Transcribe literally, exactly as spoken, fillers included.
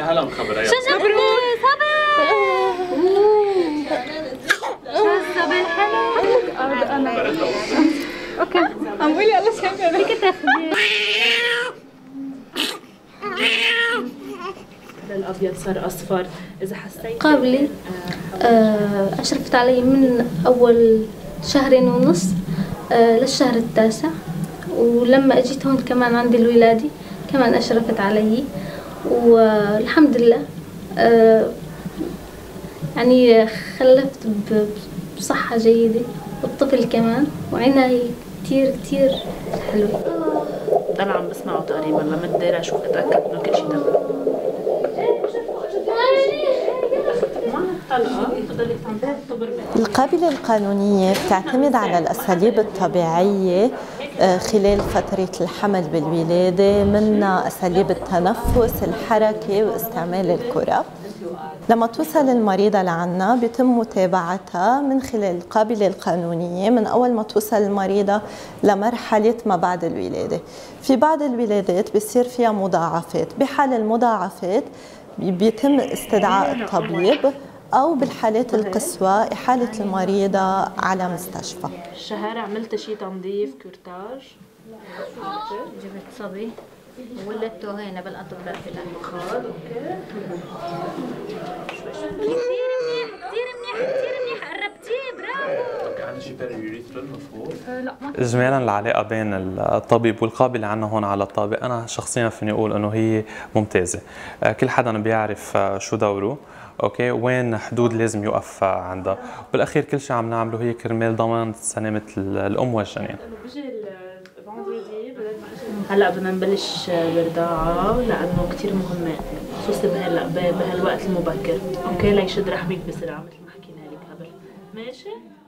هلا مخبرة. شو صبري صبر شو الصبر حلو. انا اوكي عم بقولي الله شكرا فيك تاخذي. الابيض صار اصفر. اذا حسيت قبلي آه اشرفت علي من اول شهرين ونص آه للشهر التاسع، ولما اجيت هون كمان عندي الولادة كمان اشرفت علي، والحمد لله آه يعني خلفت بصحة جيدة والطفل كمان وعناية كتير كتير حلوة. ضل عم بسمعه تقريبا لما بدي اشوف اتاكد انه كل شيء تمام. القابلة القانونية بتعتمد على الأساليب الطبيعية خلال فترة الحمل بالولادة، منها أساليب التنفس، الحركة واستعمال الكرة. لما توصل المريضة لعنا بيتم متابعتها من خلال القابلة القانونية من أول ما توصل المريضة لمرحلة ما بعد الولادة. في بعض الولادات بيصير فيها مضاعفات، بحال المضاعفات بيتم استدعاء الطبيب أو بالحالات القصوى إحالة المريضة على مستشفى. الشهارة عملت شي تنظيف كورتاج؟ جبت صبي وولدته هنا بالأطباء في الأخر. اوكي كثير منيح كثير منيح كثير منيح قربتيه برافو. طب عندي شي بيريوريثرال مفروض؟ لا ما اجمالا العلاقه بين الطبيب والقابله عنا هون على الطابق، انا شخصيا فيني اقول انه هي ممتازه. كل حدا بيعرف شو دوره، اوكي، وين حدود لازم يوقف عندها، بالاخير كل شيء عم نعمله هي كرمال ضمان سلامه الام والجنين. هلا بدنا نبلش الرضاعة لأنه كثير مهمة خصوصي بهلا بهالوقت المبكر، اوكي، ليشد رحمك بسرعة مثل ما حكينا لك قبل. ماشي؟